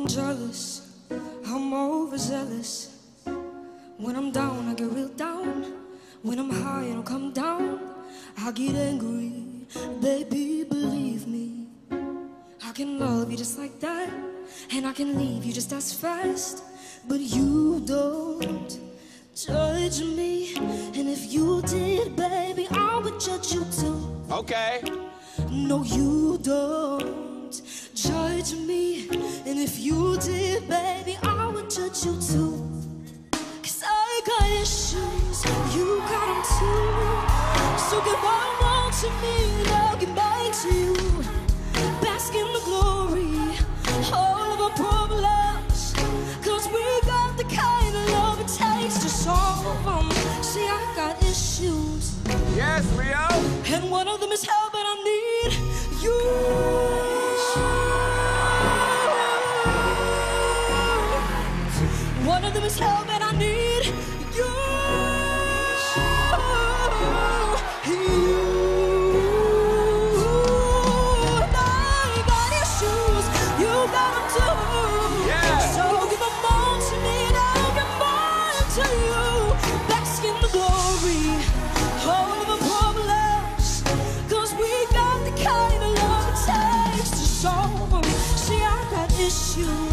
jealous, I'm overzealous. When I'm down, I get real down. When I'm high, I don't come down. I get angry, baby, believe me. I can love you just like that, and I can leave you just as fast. But you don't judge me, and if you did, baby, I would judge you too. Okay. No, you don't judge me, and if you did, baby, I would judge you too. 'Cause I got issues, you got them too. So give all to me, and I'll give mine to you. Bask in the glory, all of our problems, 'cause we got the kind of love it takes to solve them. See, I got issues. Yes, Rio. And one of them is help, and I need you. One of them is help, and I need you. I got issues, you got them too. Yeah. So give them all to me, and I'll give mine to you. Bask in the glory, all of the problems, 'cause we got the kind of love it takes to solve them. See, I got issues.